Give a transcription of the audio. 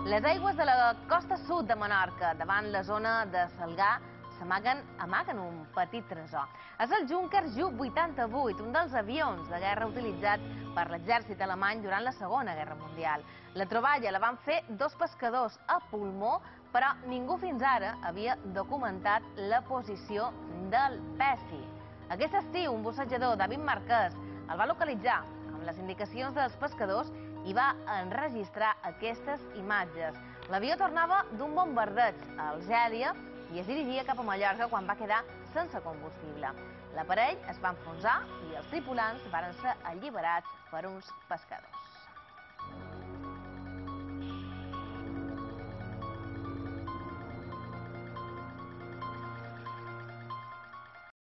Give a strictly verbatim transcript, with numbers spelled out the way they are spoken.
Les aigües de la costa sud de Menorca, davant la zona de Salgar, s'amaguen amaguen un petit tresor. És el Junkers Ju vuitanta-vuit, un dels avions de guerra utilitzat per l'exèrcit alemany durant la Segona Guerra Mundial. La troballa la van fer dos pescadors a pulmó, però ningú fins ara havia documentat la posició del peci. Aquest estiu, un bussejador, David Marquès, el va localitzar amb les indicacions dels pescadors i va enregistrar aquestes imatges. L'avió tornava d'un bombardeig a Algèria i es dirigia cap a Mallorca quan va quedar sense combustible. L'aparell es va enfonsar i els tripulants van ser alliberats per uns pescadors.